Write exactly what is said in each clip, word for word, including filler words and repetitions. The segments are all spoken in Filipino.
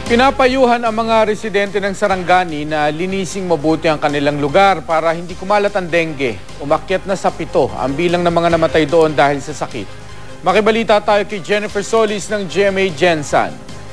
Pinapayuhan ang mga residente ng Sarangani na linising mabuti ang kanilang lugar para hindi kumalat ang dengue. Umakyat na sa pito ang bilang ng mga namatay doon dahil sa sakit. Makibalita tayo kay Jennifer Solis ng G M A Gensan.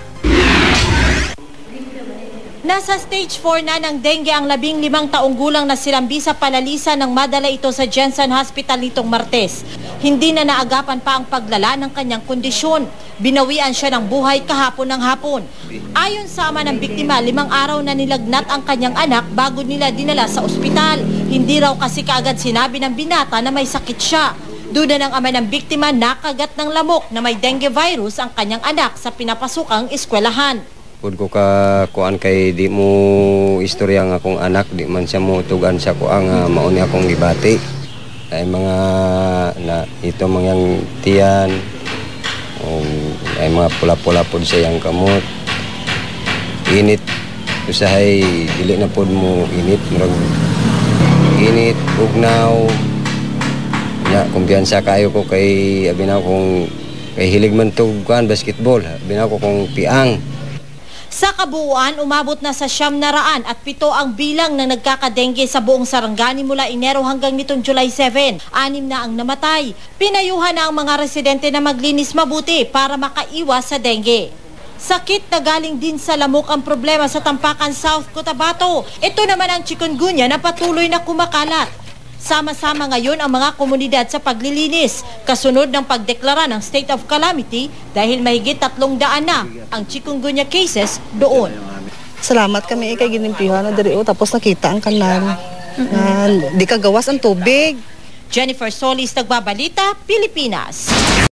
Nasa stage four na ng dengue ang labing limang taong gulang na si Rambi sa Panalisa nang madala ito sa Gensan Hospital nitong Martes. Hindi na naagapan pa ang paglala ng kanyang kondisyon. Binawian siya ng buhay kahapon ng hapon. Ayon sa ama ng biktima, limang araw na nilagnat ang kanyang anak bago nila dinala sa ospital. Hindi raw kasi kaagad sinabi ng binata na may sakit siya. Duda ng ama ng biktima, nakagat ng lamok na may dengue virus ang kanyang anak sa pinapasukang eskwelahan. Pud ko ka kuan kay di mo istorya nga akong anak, di man siya mo tugan sa kuang uh, mauni akong gibati. Ay mga na ito mangyang tiyan, um, ay mga pula-pula pud sa yang kamot. Init usahay dili na pud mo init murag init ugnaw. Ya kumpiyansa kayo ko kay abinaw kong kay hilig man tug kuan basketball, abinaw ko kong piang. Sa kabuuan, umabot na sa siyam na raan at pito ang bilang na nagkakadengge sa buong Sarangani mula Enero hanggang nitong July seven. Anim na ang namatay. Pinayuhan na ang mga residente na maglinis mabuti para makaiwas sa dengue. Sakit na galing din sa lamok ang problema sa Tampakan South, Cotabato. Ito naman ang chikungunya na patuloy na kumakalat. Sama-sama ngayon ang mga komunidad sa paglilinis, kasunod ng pagdeklara ng state of calamity dahil mahigit tatlong daan na ang chikungunya cases doon. Salamat kami kay ginimpihan na diri tapos nakita ang kanal. Mm-hmm. uh, di ka gawas ang tubig. Jennifer Solis, Nagbabalita, Pilipinas.